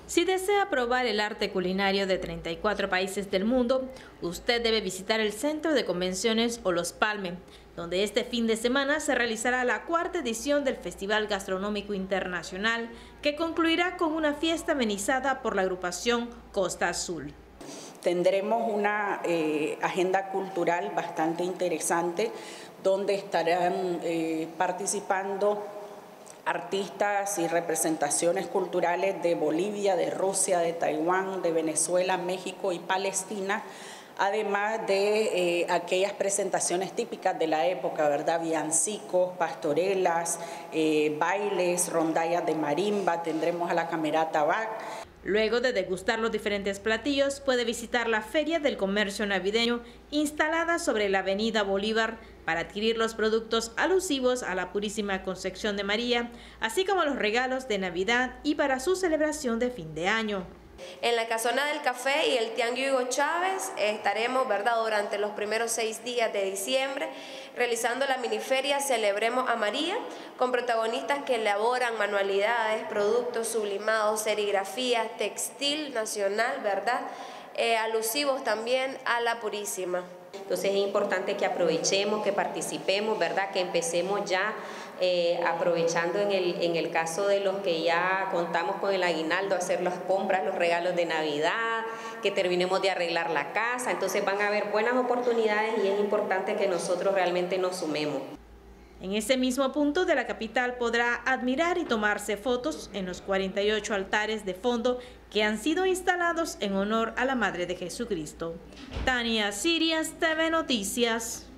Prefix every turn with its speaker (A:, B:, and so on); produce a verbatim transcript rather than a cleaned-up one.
A: Si desea probar el arte culinario de treinta y cuatro países del mundo, usted debe visitar el Centro de Convenciones Olo's Palme, donde este fin de semana se realizará la cuarta edición del Festival Gastronómico Internacional, que concluirá con una fiesta amenizada por la agrupación Costa Azul.
B: Tendremos una eh, agenda cultural bastante interesante, donde estarán eh, participando artistas y representaciones culturales de Bolivia, de Rusia, de Taiwán, de Venezuela, México y Palestina, además de eh, aquellas presentaciones típicas de la época, ¿verdad? Villancicos, pastorelas, eh, bailes, rondallas de marimba, tendremos a la Camerata Bac.
A: Luego de degustar los diferentes platillos, puede visitar la Feria del Comercio Navideño instalada sobre la Avenida Bolívar para adquirir los productos alusivos a la Purísima Concepción de María, así como los regalos de Navidad y para su celebración de fin de año.
C: En la Casona del Café y el Tianguis Hugo Chávez estaremos, ¿verdad?, durante los primeros seis días de diciembre realizando la miniferia Celebremos a María, con protagonistas que elaboran manualidades, productos sublimados, serigrafía, textil nacional, ¿verdad?, eh, alusivos también a la Purísima.
D: Entonces es importante que aprovechemos, que participemos, ¿verdad?, que empecemos ya eh, aprovechando en el, en el caso de los que ya contamos con el aguinaldo, hacer las compras, los regalos de Navidad, que terminemos de arreglar la casa. Entonces van a haber buenas oportunidades y es importante que nosotros realmente nos sumemos.
A: En ese mismo punto de la capital podrá admirar y tomarse fotos en los cuarenta y ocho altares de fondo que han sido instalados en honor a la Madre de Jesucristo. Tania Sirias, T V Noticias.